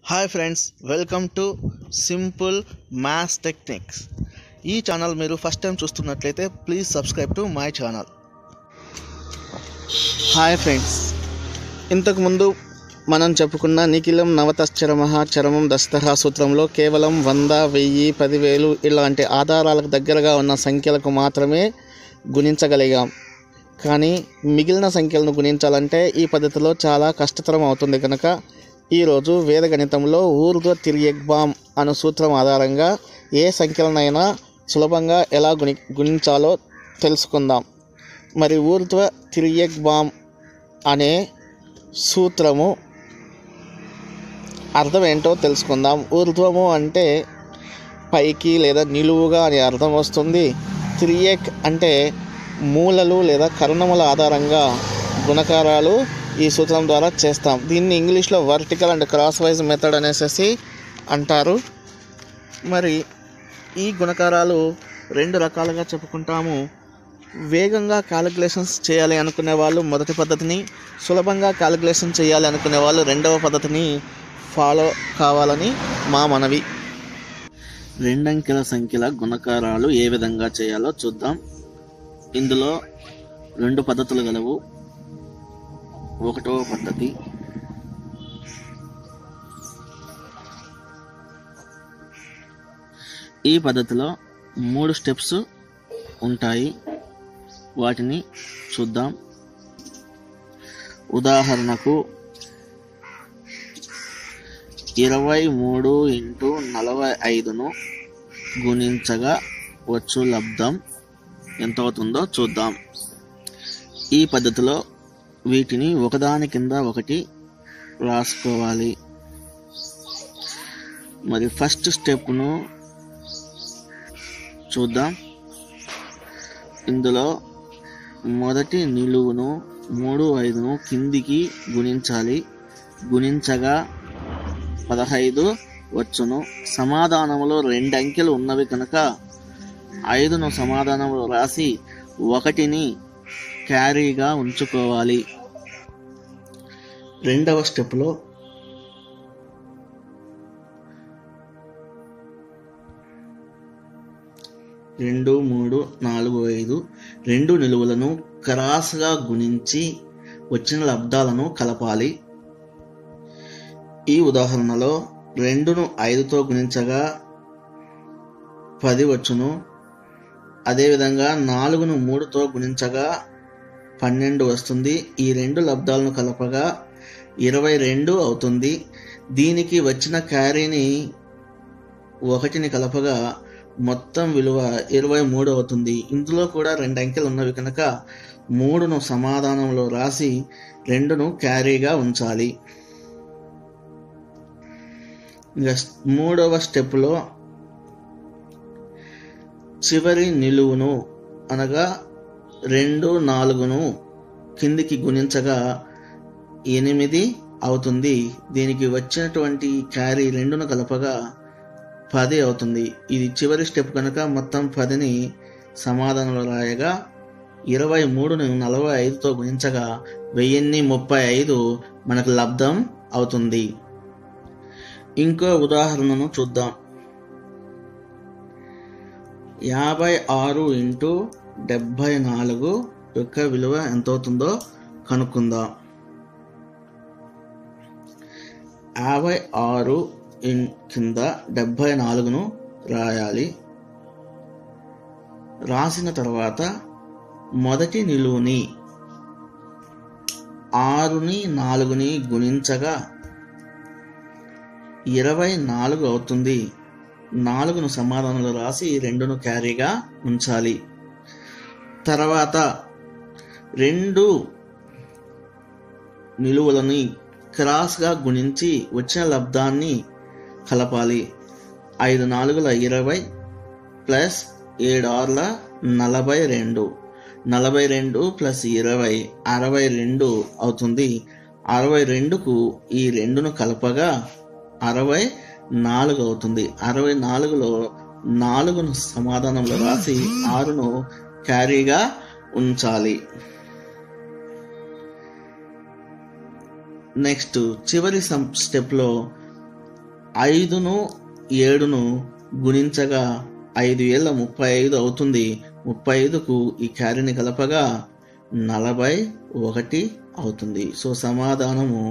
Hi friends, welcome to simple maths techniques. ఈ channel మీరు first time చూస్తున్నట్లయితే please subscribe to my channel. Hi friends, ఇంతకుముందు మనం చెప్పుకున్న నిఖిలం నవతశ్చరమః చరమం దస్తః సూత్రంలో కేవలం 100, 1000, 10,000 ఇలాంటి ఆధారాలకు దగ్గరగా ఉన్న సంఖ్యలకు మాత్రమే గుణించగలిగాం. కానీ మిగిలిన సంఖ్యలను గుణించాలంటే ఈ పద్ధతిలో చాలా కష్టతరం అవుతుంది. కనుక ఈరోజు వేదగణితంలో ఊర్ధ్వ తిర్యగ్బామ్ అను సూత్రం ఆధారంగా ఏ సంఖ్యలనైనా సులభంగా ఎలా గుణించాలో తెలుసుకుందాం. మరి ఊర్ధ్వ తిర్యగ్బామ్ అనే సూత్రము అర్థం ఏంటో తెలుసుకుందాం. ఊర్ధ్వము అంటే పైకి లేదా నిలువుగా అనే అర్థం వస్తుంది. తిర్యక్ అంటే మూలలు లేదా కర్ణముల ఆధారంగా గుణకారాలు ఈ సూత్రం ద్వారా చేస్తాం. దీన్ని ఇంగ్లీష్లో vertical and crosswise method అనేసి అంటారు. మరి ఈ గుణకారాలు రెండు రకాలుగా చెప్పుకుంటాము. వేగంగా క్యాలిక్యులేషన్స్ చేయాలి అనుకునే వాళ్ళు మొదటి పద్ధతిని, సులభంగా క్యాలిక్యులేషన్ చేయాలి అనుకునే వాళ్ళు రెండవ పద్ధతిని ఫాలో కావాలని మా మనవి. రెండంకెల సంఖ్యల గుణకారాలు ఏ విధంగా చేయాలో చూద్దాం. ఇందులో రెండు పద్ధతులు గలవు. ఒకటవ పద్ధతి ఈ పద్ధతిలో 3 స్టెప్స్ ఉంటాయి. వాటిని చూద్దాం. ఉదాహరణకు 23 × 45ను గుణించగా వచ్చు లబ్ధం ఎంత అవుతుందో చూద్దాం. ఈ పద్ధతిలో వీటిని ఒకదాని కింద ఒకటి రాసుకోవాలి. మరి ఫస్ట్ స్టెప్ను చూద్దాం. ఇందులో మొదటి నిలువును 3, 5ను కిందికి గుణించాలి. గుణించగా 15 వచ్చును. సమాధానంలో 2 అంకెలు ఉన్నవి కనుక 5ను సమాధానంలో రాసి 1ని క్యారీగా ఉంచుకోవాలి. రెండవ స్టెప్లో 2, 3, 4, 5 రెండు నిలువులను క్రాస్గా గుణించి వచ్చిన లబ్ధాలను కలపాలి. ఈ ఉదాహరణలో 2ను 5తో గుణించగా 10 వచ్చును. అదేవిధంగా 4ను 3తో గుణించగా 12 వస్తుంది. ఈ రెండు లబ్ధాలను కలపగా 22 అవుతుంది. దీనికి వచ్చిన క్యారీని 1ని కలపగా మొత్తం విలువ 23 అవుతుంది. ఇందులో కూడా 2 అంకెలు ఉన్నవి కనుక 3ను సమాధానంలో రాసి 2ను క్యారీగా ఉంచాలి. ఇంకా మూడవ స్టెప్లో చివరి నిలువును అనగా 2, 4ను కిందికి గుణించగా 8 అవుతుంది. దీనికి వచ్చినటువంటి క్యారీ 2ను కలపగా 10 అవుతుంది. ఇది చివరి స్టెప్ కనుక మొత్తం 10ని సమాధానంలో రాయగా 23ను 45తో గుణించగా 1035 మనకు లబ్ధం అవుతుంది. ఇంకో ఉదాహరణను చూద్దాం. 56 × 74 యొక్క విలువ ఎంత అవుతుందో కనుక్కుందాం. 56 కింద 74ను రాయాలి. రాసిన తర్వాత మొదటి నిలువుని 6ని 4ని గుణించగా 24 అవుతుంది. 4ను సమాధానంలో రాసి 2ను క్యారీగా ఉంచాలి. తర్వాత 2 నిలువులని క్రాస్గా గుణించి వచ్చిన లబ్ధాన్ని కలపాలి. 5 4ల 20 ప్లస్ 7 6ల 42. 42 ప్లస్ 20 62 అవుతుంది. 62కు ఈ 2ను కలపగా 64 అవుతుంది. 64లో 4ను సమాధానంలో రాసి 6ను క్యారీగా ఉంచాలి. నెక్స్ట్ చివరి స్టెప్లో 5ను 7ను గుణించగా 5 ఏళ్ళ 35 అవుతుంది. 35కు ఈ క్యారీని కలపగా 41 అవుతుంది. సో సమాధానము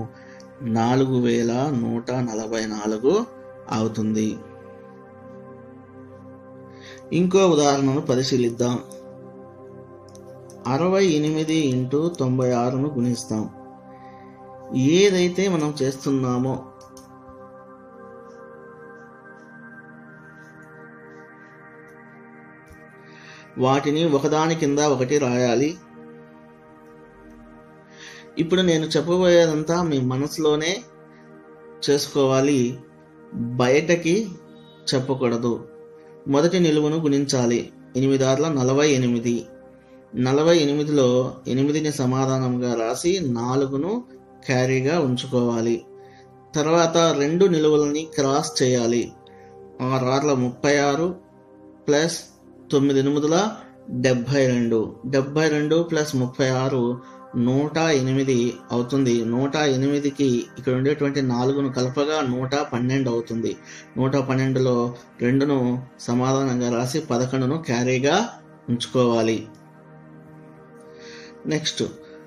4144 అవుతుంది. ఇంకో ఉదాహరణను పరిశీలిద్దాం. 68 ఇంటూ 96ను గుణిస్తాం. ఏదైతే మనం చేస్తున్నామో వాటిని ఒకదాని కింద ఒకటి రాయాలి. ఇప్పుడు నేను చెప్పబోయేదంతా మీ మనసులోనే చేసుకోవాలి, బయటకి చెప్పకూడదు. మొదటి నిలువును గుణించాలి. 8 ఆర్ల 48. 48లో 8ని సమాధానంగా రాసి 4ను క్యారీగా ఉంచుకోవాలి. తర్వాత 2 నిలువులని క్రాస్ చేయాలి. 6 ఆర్ల 36 ప్లస్ 9 8ల 72. 72 ప్లస్ 36 108 అవుతుంది. 108కి ఇక్కడ ఉండేటువంటి 4ను కలపగా 112 అవుతుంది. 112లో 2ను సమాధానంగా రాసి 11ను క్యారీగా ఉంచుకోవాలి. నెక్స్ట్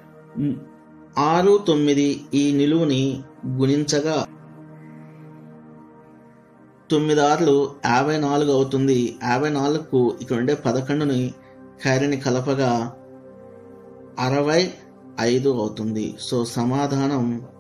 6 9 ఈ నిలువుని గుణించగా 9 ఆర్లు 54 అవుతుంది. 54కు ఇక్కడ ఉండే 11ని క్యారీని కలపగా 65 అవుతుంది. సో సమాధానం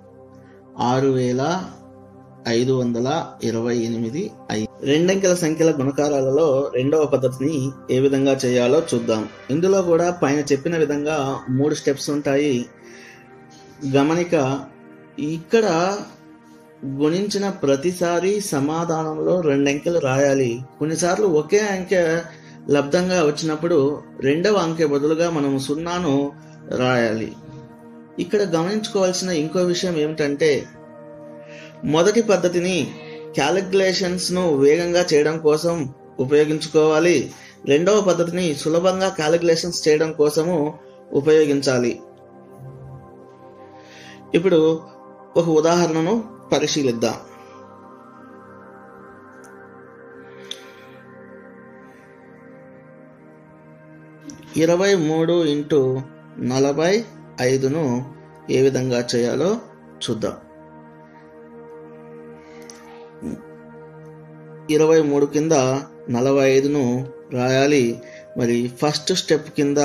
6528. రెండంకెల సంఖ్యల గుణకారాలలో రెండవ పద్ధతిని ఏ విధంగా చేయాలో చూద్దాం. ఇందులో కూడా పైన చెప్పిన విధంగా 3 స్టెప్స్ ఉంటాయి. గమనిక, ఇక్కడ గుణించిన ప్రతిసారి సమాధానంలో 2 అంకెలు రాయాలి. కొన్నిసార్లు ఒకే అంకె లబ్ధంగా వచ్చినప్పుడు రెండవ అంకె బదులుగా మనము 0ను రాయాలి. ఇక్కడ గమనించుకోవాల్సిన ఇంకో విషయం ఏమిటంటే, మొదటి పద్ధతిని క్యాలిక్యులేషన్స్ను వేగంగా చేయడం కోసం ఉపయోగించుకోవాలి. రెండవ పద్ధతిని సులభంగా క్యాలిక్యులేషన్స్ చేయడం కోసము ఉపయోగించాలి. ఇప్పుడు ఒక ఉదాహరణను పరిశీలిద్దాం. 23 ఇంటూ 45ను ఏ విధంగా చేయాలో చూద్దాం. 23 కింద 45ను రాయాలి. మరి ఫస్ట్ స్టెప్ కింద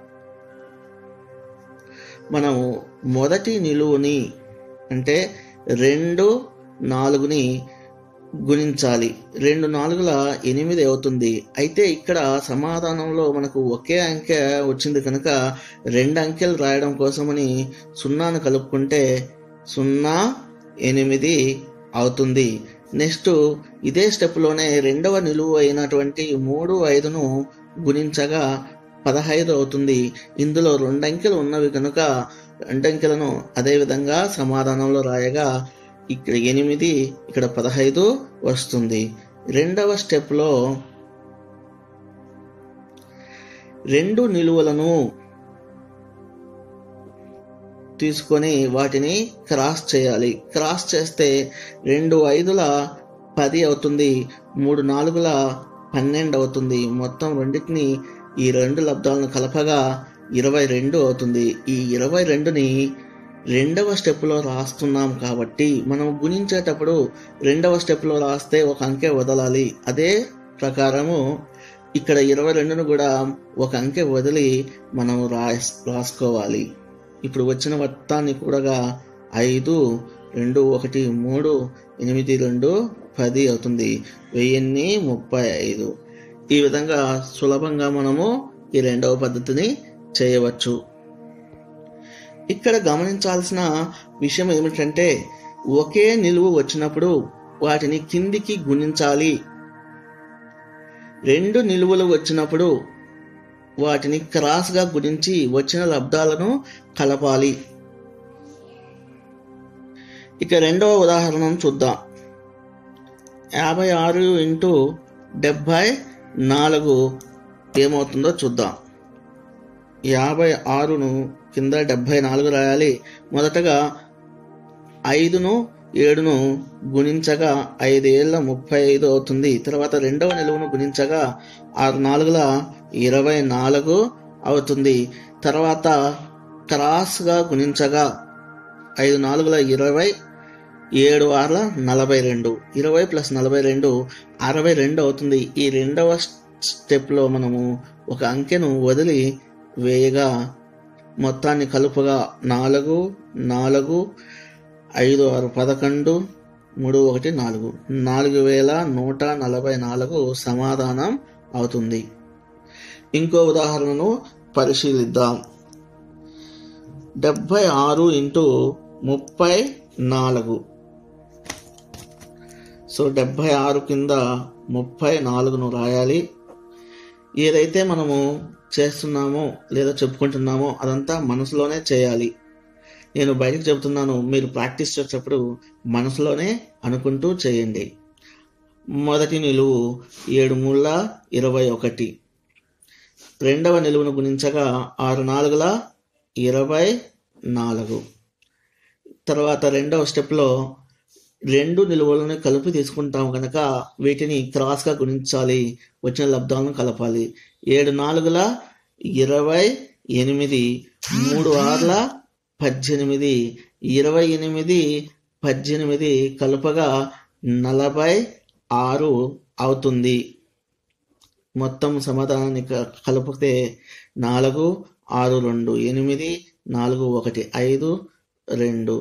మనము మొదటి నిలువుని అంటే 2 4ని గుణించాలి. 2 4ల 8 అవుతుంది. అయితే ఇక్కడ సమాధానంలో మనకు ఒకే అంకె వచ్చింది కనుక 2 అంకెలు రాయడం కోసమని 0ను కలుపుకుంటే 0 8 అవుతుంది. నెక్స్ట్ ఇదే స్టెప్లోనే రెండవ నిలువు అయినటువంటి 3 5ను గుణించగా 15 అవుతుంది. ఇందులో 2 అంకెలు ఉన్నవి కనుక 2 అంకెలను అదేవిధంగా సమాధానంలో రాయగా ఇక్కడ 8 ఇక్కడ 15 వస్తుంది. రెండవ స్టెప్లో 2 నిలువలను తీసుకొని వాటిని క్రాస్ చేయాలి. క్రాస్ చేస్తే 2 5ల 10 అవుతుంది. 3 4ల 12 అవుతుంది. మొత్తం రెండింటిని ఈ 2 లబ్ధాలను కలపగా 22 అవుతుంది. ఈ 22ని రెండవ స్టెప్లో రాస్తున్నాం కాబట్టి మనం గుణించేటప్పుడు రెండవ స్టెప్లో రాస్తే ఒక అంకె వదలాలి. అదే ప్రకారము ఇక్కడ 22ను కూడా ఒక అంకె వదిలి మనం రాసుకోవాలి. ఇప్పుడు వచ్చిన మొత్తాన్ని కూడగా 5 2 1 3 8 2 10 అవుతుంది. 1035. ఈ విధంగా సులభంగా మనము ఈ రెండవ పద్ధతిని చేయవచ్చు. ఇక్కడ గమనించాల్సిన విషయం ఏమిటంటే, ఒకే నిలువు వచ్చినప్పుడు వాటిని కిందికి గుణించాలి. 2 నిలువులు వచ్చినప్పుడు వాటిని క్రాస్గా గుణించి వచ్చిన లబ్ధాలను కలపాలి. ఇక రెండవ ఉదాహరణను చూద్దాం. 56 ఇంటూ 74 ఏమవుతుందో చూద్దాం. 56ను కింద 74 రాయాలి. మొదటగా 5ను 7ను గుణించగా 5 ఏళ్ళ 35 అవుతుంది. తర్వాత రెండవ నిలువును గుణించగా 6 నాలుగుల 24 అవుతుంది. తర్వాత క్రాస్గా గుణించగా 5 నాలుగుల 20, 7 ఆరుల 42, 20 ప్లస్ 42 62 అవుతుంది. ఈ రెండవ స్టెప్లో మనము ఒక అంకెను వదిలి వేయగా మొత్తాన్ని కలుపుగా 4, 4, 5, 6, 11, 3, 1, 4, 4144 సమాధానం అవుతుంది. ఇంకో ఉదాహరణను పరిశీలిద్దాం. 76 ఇంటూ 34. సో 76 కింద 34ను రాయాలి. ఏదైతే మనము చేస్తున్నామో లేదా చెప్పుకుంటున్నామో అదంతా మనసులోనే చేయాలి. నేను బయటకు చెబుతున్నాను, మీరు ప్రాక్టీస్ చేసేటప్పుడు మనసులోనే అనుకుంటూ చేయండి. మొదటి నిలువు 7 మూళ్ళ 21. రెండవ నిలువును గుణించగా 6 నాలుగుల 24. తర్వాత రెండవ స్టెప్లో రెండు నిలువలను కలిపి తీసుకుంటాం కనుక వీటిని క్రాస్గా గుణించాలి, వచ్చిన లబ్ధాలను కలపాలి. 7 నాలుగుల 28, 3 ఆరుల 18, 28, 18 కలుపగా 46 అవుతుంది. మొత్తం సమాధానాన్ని కలిపితే 4, 6, 2, 8, 4, 1, 5, 2,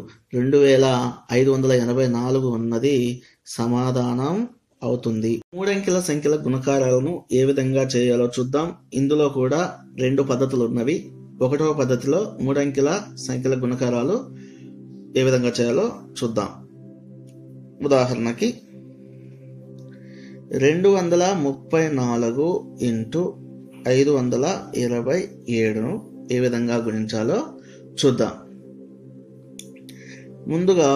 2584 ఉన్నది సమాధానం అవుతుంది. మూడంకెల సంఖ్యల గుణకారాలను ఏ విధంగా చేయాలో చూద్దాం. ఇందులో కూడా 2 పద్ధతులు ఉన్నవి. 1వ పద్ధతిలో మూడంకెల సంఖ్యల గుణకారాలు ఏ విధంగా చేయాలో చూద్దాం. ఉదాహరణకి 234 ఇంటూ 527ను ఏ విధంగా గుణించాలో చూద్దాం. ముందుగా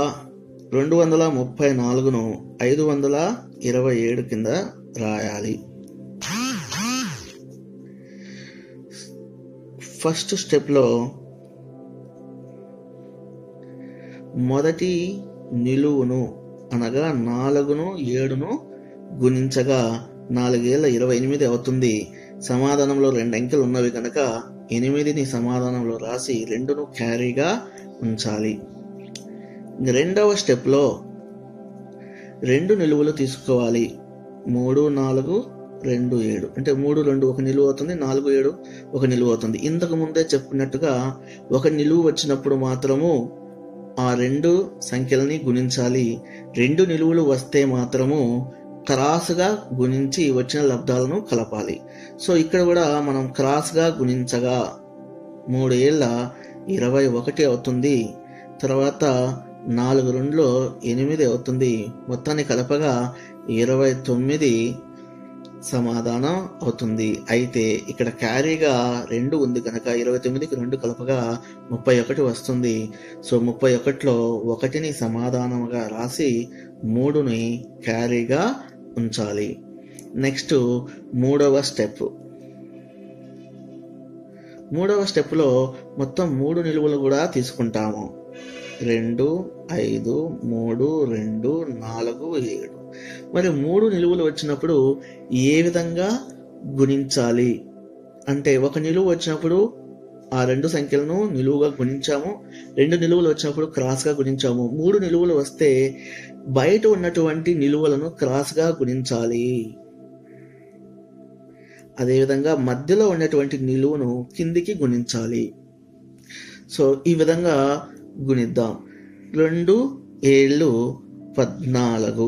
234ను 527 కింద రాయాలి. ఫస్ట్ స్టెప్లో మొదటి నిలువును అనగా 4ను 7ను గుణించగా 4 ఏళ్ళ 28 అవుతుంది. సమాధానంలో 2 అంకెలు ఉన్నవి కనుక 8ని సమాధానంలో రాసి 2ను క్యారీగా ఉంచాలి. రెండవ స్టెప్లో 2 నిలువులు తీసుకోవాలి. 3, 4, 2, 7 అంటే 3, 2 ఒక నిలువు అవుతుంది, 4, 7 ఒక నిలువు అవుతుంది. ఇంతకు ముందే చెప్పుకున్నట్టుగా ఒక నిలువు వచ్చినప్పుడు మాత్రము ఆ 2 సంఖ్యలని గుణించాలి. 2 నిలువులు వస్తే మాత్రము క్రాస్గా గుణించి వచ్చిన లబ్ధాలను కలపాలి. సో ఇక్కడ కూడా మనం క్రాస్గా గుణించగా 3 ఏళ్ళ 21 అవుతుంది. తర్వాత 4 2లో 8 అవుతుంది. మొత్తాన్ని కలపగా 29 సమాధానం అవుతుంది. అయితే ఇక్కడ క్యారీగా 2 ఉంది కనుక 29కి 2 కలపగా 31 వస్తుంది. సో 31లో 1ని సమాధానంగా రాసి 3ని క్యారీగా ఉంచాలి. నెక్స్ట్ మూడవ స్టెప్లో మొత్తం 3 నిలువలు కూడా తీసుకుంటాము. 2, 5, 3, 2, 4, 7. మరి 3 నిలువలు వచ్చినప్పుడు ఏ విధంగా గుణించాలి అంటే, ఒక నిలువు వచ్చినప్పుడు ఆ 2 సంఖ్యలను నిలువుగా గుణించాము, 2 నిలువలు వచ్చినప్పుడు క్రాస్గా గుణించాము. 3 నిలువలు వస్తే బయట ఉన్నటువంటి నిలువలను క్రాస్గా గుణించాలి. అదేవిధంగా మధ్యలో ఉన్నటువంటి నిలువును కిందికి గుణించాలి. సో ఈ విధంగా గుణిద్దాం. 2 7 14,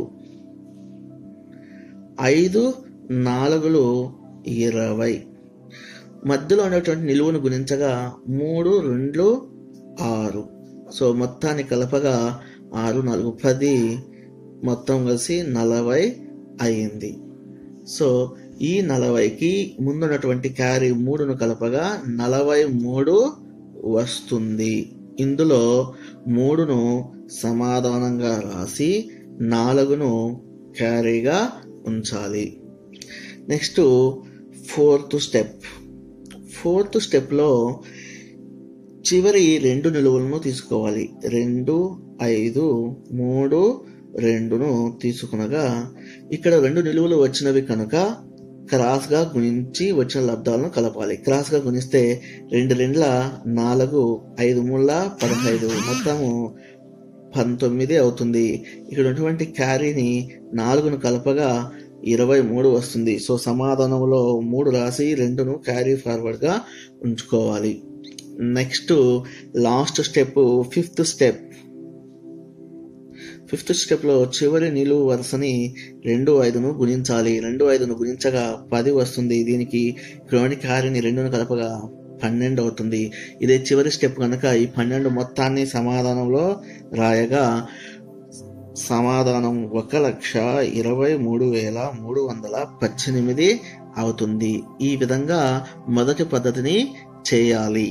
5 4 20. మధ్యలో ఉన్నటువంటి నిలువును గుణించగా 3 2 6. సో మొత్తాన్ని కలపగా 6 4 10, మొత్తం కలిసి 40 అయింది. సో ఈ 40కి ముందున్నటువంటి క్యారీ 3ను కలపగా 43 వస్తుంది. ఇందులో 3ను సమాధానంగా రాసి 4ను క్యారీగా ఉంచాలి. నెక్స్ట్ ఫోర్త్ స్టెప్లో చివరి 2 నిలువలను తీసుకోవాలి. 2, 5 3 2ను తీసుకునగా ఇక్కడ 2 నిలువులు వచ్చినవి కనుక క్రాస్గా గుణించి వచ్చిన లబ్ధాలను కలపాలి. క్రాస్గా గుణిస్తే 2 2 4 5 3 15 మొత్తము 19 అవుతుంది. ఇక్కడ ఉన్నటువంటి క్యారీని 4ను కలపగా 23 వస్తుంది. సో సమాధానంలో 3 రాసి 2ను క్యారీ ఫార్వర్డ్గా ఉంచుకోవాలి. నెక్స్ట్ లాస్ట్ స్టెప్ ఫిఫ్త్ స్టెప్లో చివరి నిలువు వరుసని 2 5ను గుణించాలి. 2 5ను గుణించగా 10 వస్తుంది. దీనికి క్రోని క్యారీని 2ను కలపగా 12 అవుతుంది. ఇదే చివరి స్టెప్ కనుక ఈ 12 మొత్తాన్ని సమాధానంలో రాయగా సమాధానం 1,23,318 అవుతుంది. ఈ విధంగా మొదటి పద్ధతిని చేయాలి.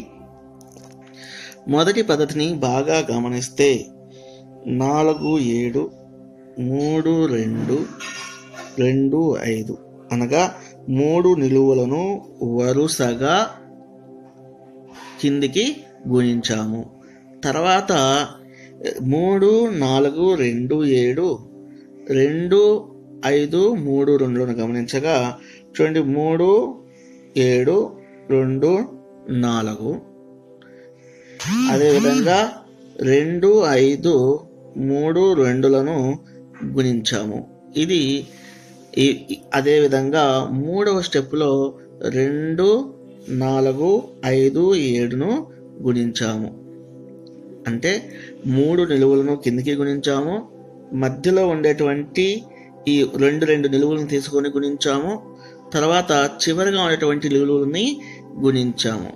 మొదటి పద్ధతిని బాగా గమనిస్తే 4 7 3 2 2 5 అనగా 3 నిలువులను వరుసగా కిందికి గుణించాము. తర్వాత 3 4 2 7 2 5 3 2లను గమనించగా చూడండి 3 7 2 4 అదేవిధంగా 2 5 3 2లను గుణించాము. ఇది అదేవిధంగా మూడవ స్టెప్లో 2 4 5 7ను గుణించాము. అంటే 3 నిలువులను కిందికి గుణించాము. మధ్యలో ఉండేటువంటి ఈ 2 నిలువులను తీసుకొని గుణించాము. తర్వాత చివరిగా ఉండేటువంటి నిలువులని గుణించాము.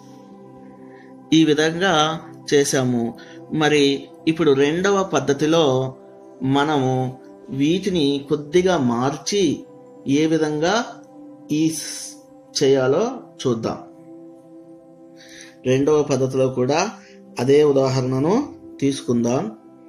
ఈ విధంగా చేశాము. మరి ఇప్పుడు రెండవ పద్ధతిలో మనము వీటిని కొద్దిగా మార్చి ఏ విధంగా చేయాలో చూద్దాం. రెండవ పద్ధతిలో కూడా అదే ఉదాహరణను తీసుకుందాం.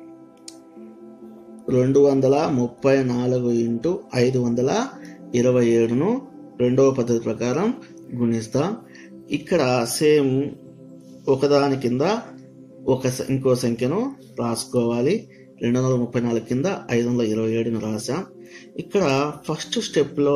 234 × 527ను రెండవ పద్ధతి ప్రకారం గుణిస్తాం. ఇక్కడ సేమ్ ఒకదాని కింద ఇంకో సంఖ్యను రాసుకోవాలి. 234 కింద 527ను రాసాం. ఇక్కడ ఫస్ట్ స్టెప్లో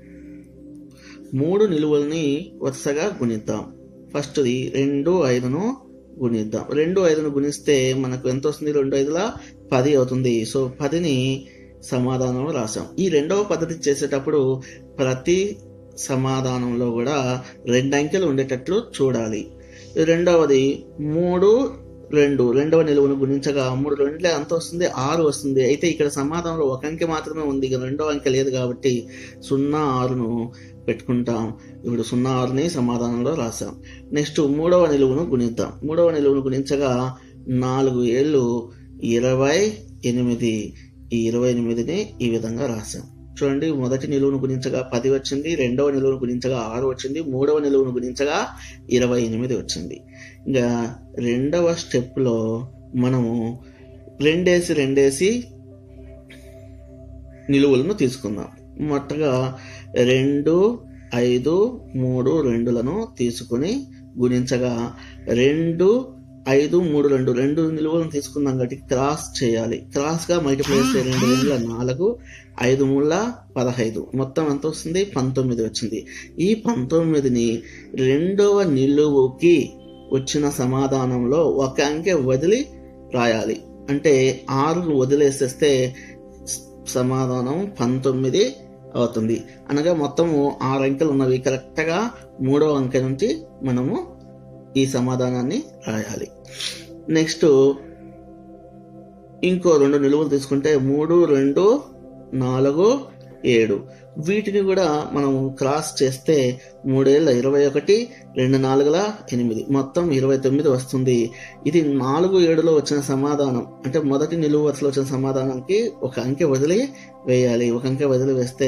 3 నిలువల్ని వరుసగా గుణిద్దాం. ఫస్ట్ది 2 5ను గుణిద్దాం. 2 5ను గుణిస్తే మనకు ఎంత వస్తుంది? 2 5 10 అవుతుంది. సో 10ని సమాధానం రాసాం. ఈ రెండవ పద్ధతి చేసేటప్పుడు ప్రతి సమాధానంలో కూడా 2 అంకెలు ఉండేటట్లు చూడాలి. రెండవది 3 2 రెండవ నిలువును గుణించగా 3 2 ఎంత వస్తుంది? 6 వస్తుంది. అయితే ఇక్కడ సమాధానంలో ఒక అంకె మాత్రమే ఉంది, రెండవ అంకె లేదు కాబట్టి 0 6ను పెట్టుకుంటాం. ఇప్పుడు 0 6ని సమాధానంలో రాసాం. నెక్స్ట్ మూడవ నిలువును గుణిద్దాం. మూడవ నిలువును గుణించగా 4 7 28. ఈ 28ని ఈ విధంగా రాసాం. చూడండి, మొదటి నిలువును గుణించగా 10 వచ్చింది, రెండవ నిలువును గుణించగా 6 వచ్చింది, మూడవ నిలువును గుణించగా 28 వచ్చింది. ఇంకా రెండవ స్టెప్లో మనము 2 2 నిలువులను తీసుకుందాం. మొట్టగా 2 5 3 2లను తీసుకుని గుణించగా 2 5 3 2 నిలువలను తీసుకుందాం కాబట్టి క్రాస్ చేయాలి. క్రాస్గా మల్టిప్లై చేస్తే 2 2 4 5 3 15 మొత్తం ఎంత వస్తుంది? 19 వచ్చింది. ఈ 19ని రెండవ నిలువుకి వచ్చిన సమాధానంలో ఒక అంకె వదిలి రాయాలి. అంటే 6ను వదిలేసేస్తే సమాధానం 19 అవుతుంది. అనగా మొత్తము 6 అంకెలు ఉన్నవి. కరెక్ట్గా మూడవ అంకె నుంచి మనము ఈ సమాధానాన్ని రాయాలి. నెక్స్ట్ ఇంకో 2 నిలువులు తీసుకుంటే 3 2 4 7 వీటిని కూడా మనం క్రాస్ చేస్తే 3 21 2 4 8 మొత్తం 29 వస్తుంది. ఇది 4 7లో వచ్చిన సమాధానం. అంటే మొదటి నిలువు వరుసలో వచ్చిన సమాధానానికి ఒక అంకె వదిలి వేయాలి. ఒక అంకె వదిలి వేస్తే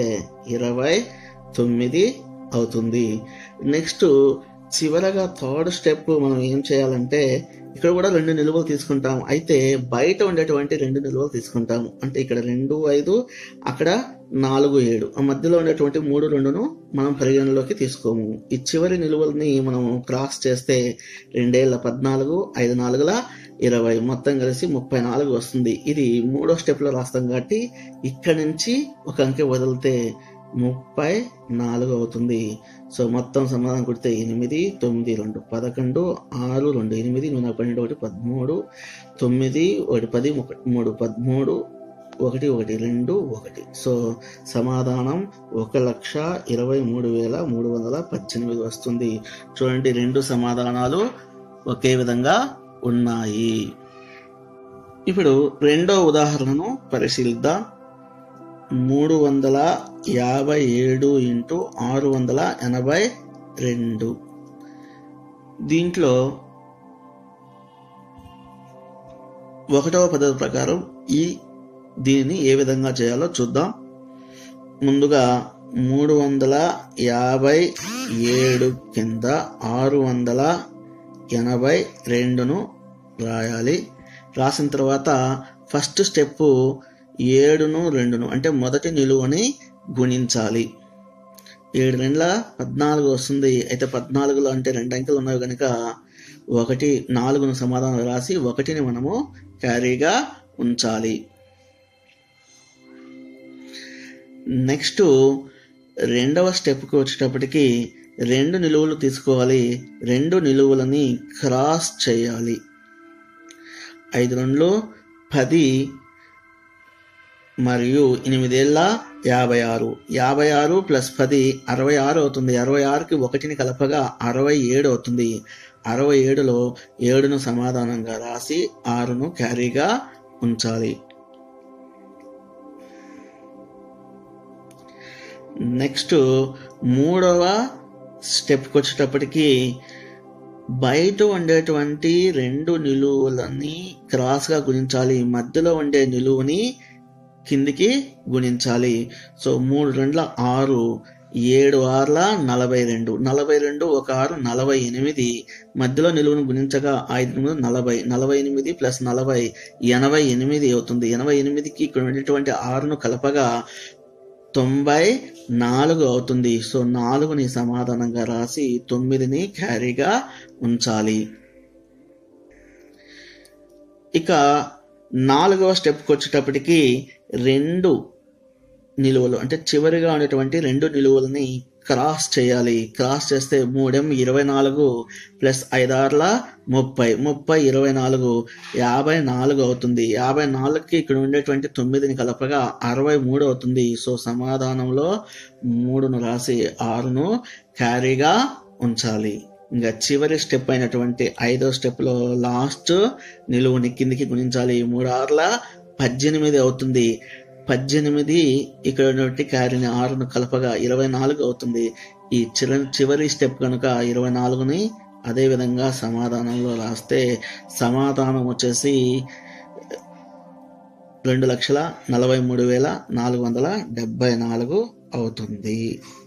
29 అవుతుంది. నెక్స్ట్ చివరగా థర్డ్ స్టెప్ మనం ఏం చేయాలంటే ఇక్కడ కూడా 2 నిలువలు తీసుకుంటాము. అయితే బయట ఉండేటువంటి 2 నిలువలు తీసుకుంటాము. అంటే ఇక్కడ 2, 5, అక్కడ 4, 7. ఆ మధ్యలో ఉండేటువంటి 3, 2ను మనం పరిగణలోకి తీసుకోము. ఈ చివరి నిలువల్ని మనం క్రాస్ చేస్తే 2 14, 5 4 20, మొత్తం కలిసి 34 వస్తుంది. ఇది 3వ స్టెప్లో రాస్తాం కాబట్టి ఇక్కడ నుంచి ఒక అంకె వదిలితే 34 అవుతుంది. సో మొత్తం సమాధానం కొడితే 8, 9, 2, 11, 6, 2, 8, 12, 1, 13, 9, 1, 10, 3, 13, 1, 1, 2, 1. సో సమాధానం 1,23,318 వస్తుంది. చూడండి, 2 సమాధానాలు ఒకే విధంగా ఉన్నాయి. ఇప్పుడు రెండో ఉదాహరణను పరిశీలిద్దాం. 357 × 682. దీంట్లో 1వ పద్ధతి ప్రకారం దీనిని ఏ విధంగా చేయాలో చూద్దాం. ముందుగా 357 కింద 682ను రాయాలి. రాసిన తర్వాత ఫస్ట్ స్టెప్ 7ను 2ను అంటే మొదటి నిలువని గుణించాలి. 7 2 14 వస్తుంది. అయితే 14లో అంటే 2 అంకెలు ఉన్నాయి కనుక 1 4ను సమాధానం రాసి 1ని మనము క్యారీగా ఉంచాలి. నెక్స్ట్ రెండవ స్టెప్కి వచ్చేటప్పటికి 2 నిలువలు తీసుకోవాలి. 2 నిలువలని క్రాస్ చేయాలి. 5 2 10 మరియు 8 56. 56 + 10 66 అవుతుంది. 66కి 1ని కలపగా 67 అవుతుంది. 67లో 7ను సమాధానంగా రాసి 6ను క్యారీగా ఉంచాలి. నెక్స్ట్ 3వ స్టెప్కి వచ్చేటప్పటికి బయట ఉండేటువంటి 2 నిలువలని క్రాస్గా గుణించాలి. మధ్యలో ఉండే నిలువుని కిందికి గుణించాలి. సో 3 2 6, 7 6 42. 42 1 6 48. మధ్యలో నిలువును గుణించగా 5 40. 48 + 40 88 అవుతుంది. 88కి ఇక్కడ ఉండేటువంటి 6ను కలపగా 94 అవుతుంది. సో 4ని సమాధానంగా రాసి 9ని క్యారీగా ఉంచాలి. ఇక 4వ స్టెప్కి వచ్చేటప్పటికి 2 నిలువలు అంటే చివరిగా ఉండేటువంటి 2 నిలువలని క్రాస్ చేయాలి. క్రాస్ చేస్తే 3 24 + 5 6 30. 30 24 54 అవుతుంది. 54కి ఇక్కడ ఉండేటువంటి 9ని కలపగా 63 అవుతుంది. సో సమాధానంలో 3ను రాసి 6ను క్యారీగా ఉంచాలి. ఇంకా చివరి స్టెప్ అయినటువంటి 5వ స్టెప్లో లాస్ట్ నిలువుని కిందికి గుణించాలి. 3 6 18 అవుతుంది. 18 ఇక్కడ ఉన్నటువంటి క్యారీని 6ను కలపగా 24 అవుతుంది. ఈ చివరి స్టెప్ కనుక 24ని అదే విధంగా సమాధానంలో రాస్తే సమాధానం వచ్చేసి 2,43,474 అవుతుంది.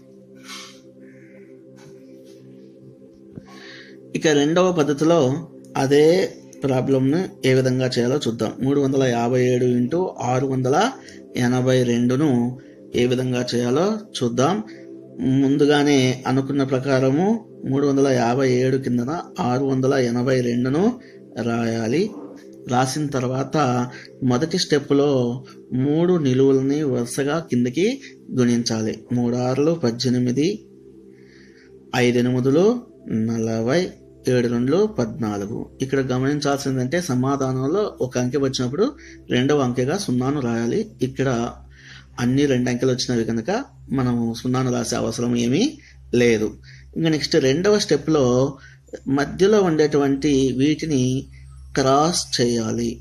ఇక రెండవ పద్ధతిలో అదే ప్రాబ్లంను ఏ విధంగా చేయాలో చూద్దాం. 357 × 682ను ఏ విధంగా చేయాలో చూద్దాం. ముందుగానే అనుకున్న ప్రకారము 357 కిందన 682ను రాయాలి. రాసిన తర్వాత మొదటి స్టెప్లో 3 నిలువలని వరుసగా కిందకి గుణించాలి. 3 6 18, 5 8 40, 7 2 14. ఇక్కడ గమనించాల్సిందంటే సమాధానంలో ఒక అంకె వచ్చినప్పుడు రెండవ అంకెగా 0ను రాయాలి. ఇక్కడ అన్ని 2 అంకెలు వచ్చినవి కనుక మనము 0ను రాసే అవసరం ఏమీ లేదు. ఇంకా నెక్స్ట్ రెండవ స్టెప్లో మధ్యలో ఉండేటువంటి వీటిని క్రాస్ చేయాలి.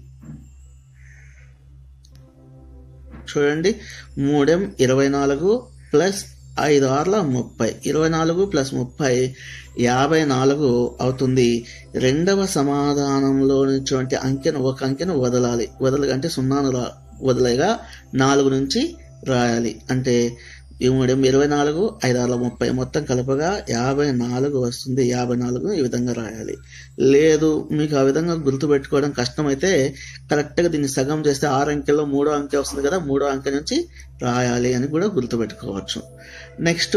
చూడండి, 3 24 + 5 6 30. 24 + 30 54 అవుతుంది. రెండవ సమాధానంలో నుంచి అంకెను ఒక అంకెను వదలాలి. అంటే 0ను వదిలేగా 4 నుంచి రాయాలి. అంటే ఈ 3 24, 5 6 30 మొత్తం కలపగా 54 వస్తుంది. 54 ఈ విధంగా రాయాలి. లేదు మీకు ఆ విధంగా గుర్తుపెట్టుకోవడం కష్టమైతే కరెక్ట్గా దీన్ని సగం చేస్తే 6 అంకెల్లో 3వ అంకె వస్తుంది కదా, 3వ అంకె నుంచి రాయాలి అని కూడా గుర్తుపెట్టుకోవచ్చు. నెక్స్ట్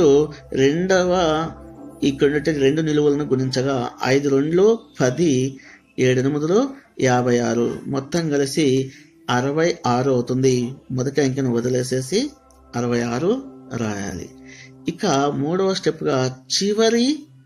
ఇక్కడ 2 నిలువలను గుణించగా 5 2 10, 7 8 56 మొత్తం కలిసి 66 అవుతుంది. మొదటి అంకెను వదిలేసేసి 66 రాయాలి. ఇక 3వ స్టెప్గా చివరి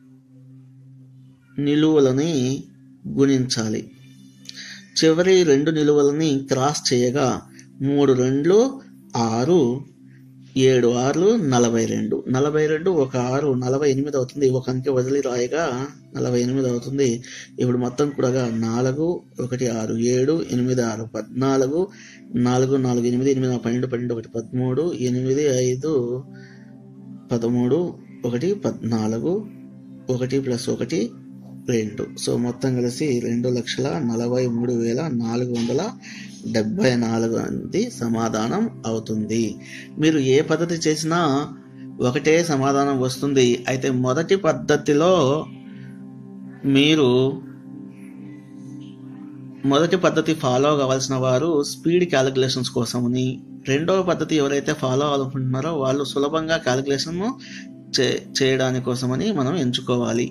నిలువలని గుణించాలి. చివరి 2 నిలువలని క్రాస్ చేయగా 3 2 6, 7 6 42, 42 ఒక 6 48 అవుతుంది. ఒక అంకె వదిలి రాయగా 48 అవుతుంది. ఇప్పుడు మొత్తం కూడా 4 1 6 7 8 6 14, 4 4 8 8 12 12 1 13, 8 5 13, 1 14, 1 + 1 2. సో మొత్తం కలిసి 2,43,474 అనేది సమాధానం అవుతుంది. మీరు ఏ పద్ధతి చేసినా ఒకటే సమాధానం వస్తుంది. అయితే మొదటి పద్ధతిలో మీరు మొదటి పద్ధతి ఫాలో కావాల్సిన వారు స్పీడ్ క్యాలిక్యులేషన్స్ కోసమని, రెండవ పద్ధతి ఎవరైతే ఫాలో అవ్వాలనుకుంటున్నారో వాళ్ళు సులభంగా క్యాలిక్యులేషన్ చేయడానికి కోసమని మనం ఎంచుకోవాలి.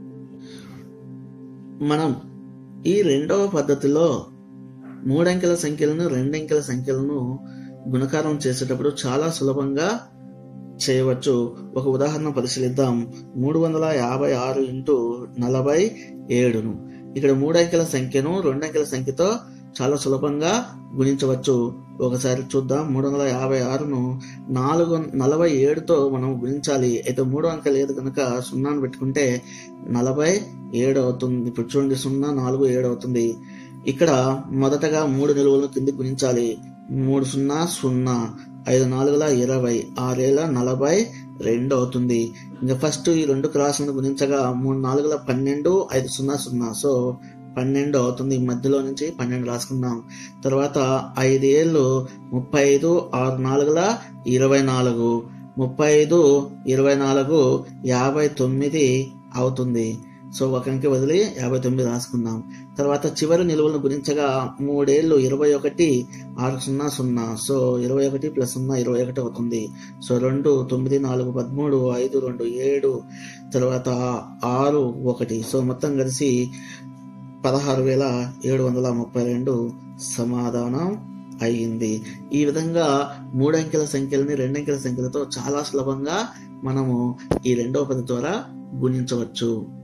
మనం ఈ రెండవ పద్ధతిలో 3 అంకెల సంఖ్యలను 2 అంకెల సంఖ్యలను గుణకారం చేసేటప్పుడు చాలా సులభంగా చేయవచ్చు. ఒక ఉదాహరణ పరిశీలిద్దాం. 356 × 47ను ఇక్కడ 3 అంకెల సంఖ్యను 2 అంకెల సంఖ్యతో చాలా సులభంగా గుణించవచ్చు. ఒకసారి చూద్దాం. 356ను 47తో మనం గుణించాలి. అయితే 3వ అంకె లేదు కనుక 0ను పెట్టుకుంటే 47 అవుతుంది. ఇప్పుడు చూడండి 0 4 7 అవుతుంది. ఇక్కడ మొదటగా 3 నిలువలను కిందికి గుణించాలి. 3 0 0, 5 4 20, 6 7 42 అవుతుంది. ఇంకా ఫస్ట్ ఈ 2 క్రాసులను గుణించగా 3 4 12, 5 0 0, సో 12 అవుతుంది. మధ్యలో నుంచి 12 రాసుకుందాం. తర్వాత 5 7 35, 6 4 24, 35 24 59 అవుతుంది. సో ఒక అంకె వదిలి 59 రాసుకుందాం. తర్వాత చివరి నిలువలను గుణించగా 3 7 21, 6 0 0, సో 21 + 0 21 అవుతుంది. సో 2 9 4 13, 5 2 7, తర్వాత 6 1, సో మొత్తం కలిసి 16,732 సమాధానం అయ్యింది. ఈ విధంగా 3 అంకెల సంఖ్యలని 2 అంకెల సంఖ్యలతో చాలా సులభంగా మనము ఈ రెండవ పద్ధతి ద్వారా గుణించవచ్చు.